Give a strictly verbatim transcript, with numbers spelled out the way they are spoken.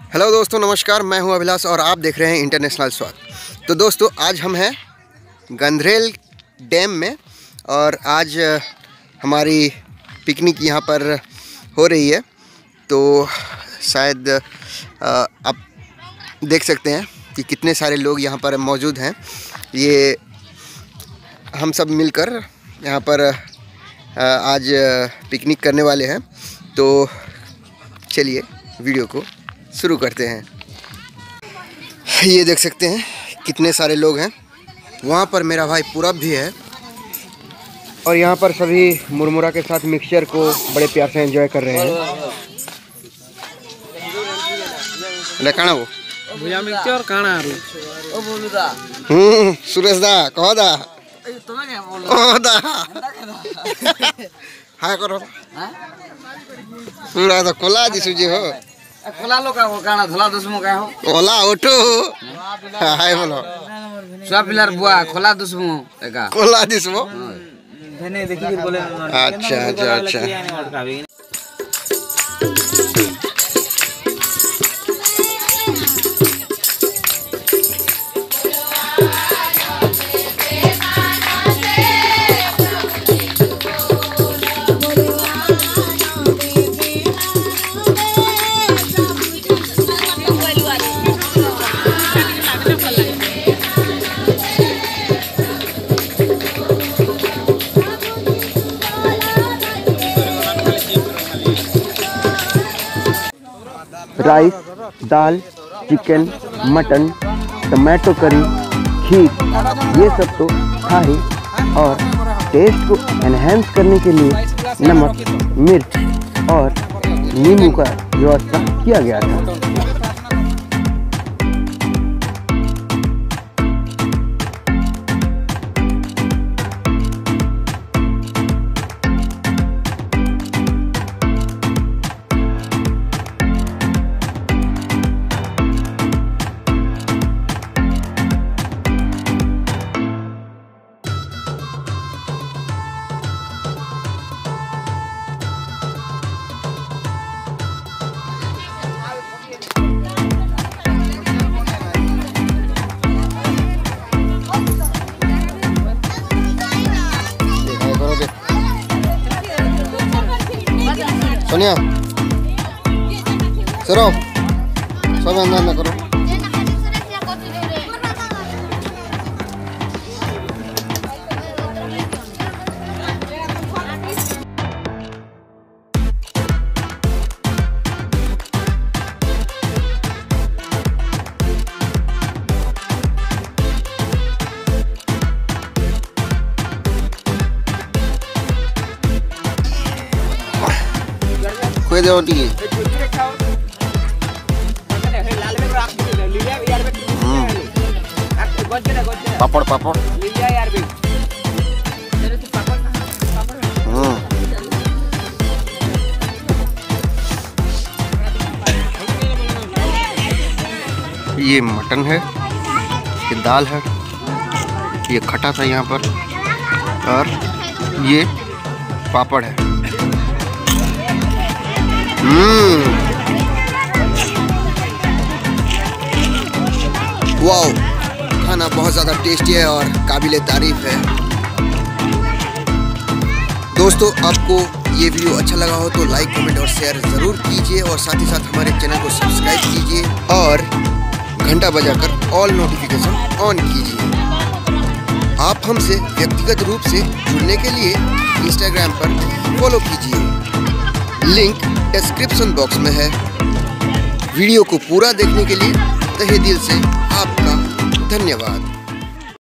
Hello दोस्तों, नमस्कार। मैं हूं अभिलाष और आप देख रहे हैं इंटरनेशनल स्वाद। तो दोस्तों, आज हम हैं गंधरेल डैम में और आज हमारी पिकनिक यहां पर हो रही है। तो शायद आप देख सकते हैं कि कितने सारे लोग यहां पर मौजूद हैं। ये हम सब मिलकर यहां पर आज पिकनिक करने वाले हैं। तो चलिए वीडियो को शुरू करते हैं। ये देख सकते हैं कितने सारे लोग हैं। वहाँ पर मेरा भाई पूरब भी है और यहाँ पर सभी मुरमुरा के साथ मिक्सचर को बड़े प्यार से एंजॉय कर रहे हैं। लेकाना वो भुजा मिक्सचर काना आरु ओ बोलुदा हम्म सुरेश दा कहो दा तुम क्या बोलो ओ दा हाय करो हां पूरा तो कोला दिसु जे हो खोला लो का वो गाना धला दुश्मन का हो ओला ओटो हाय बोलो सब पिलर बुआ खोला दुश्मन एका कोला दिसमो धने देखि बोले अच्छा अच्छा अच्छा। Rice, dal, chicken, mutton, tomato curry, kheer, ये सब तो था ही और टेस्ट को एनहेंस करने के लिए नमक, मिर्च और नींबू का व्यवस्था किया गया था। सोनिया सरो सब अंदर ना करो। कोई दे होती है पापड़ पापड़ ये मटन है, ये दाल है, ये खटा था यहाँ पर और ये पापड़ है। हम्म वाओ, खाना बहुत ज़्यादा टेस्टी है और काबिले तारीफ है। दोस्तों, आपको ये वीडियो अच्छा लगा हो तो लाइक, कमेंट और शेयर ज़रूर कीजिए और साथ ही साथ हमारे चैनल को सब्सक्राइब कीजिए और घंटा बजाकर ऑल नोटिफिकेशन ऑन कीजिए। आप हमसे व्यक्तिगत रूप से जुड़ने के लिए इंस्टाग्राम पर फॉलो कीजिए, लिंक डिस्क्रिप्शन बॉक्स में है। वीडियो को पूरा देखने के लिए तहे दिल से आपका धन्यवाद।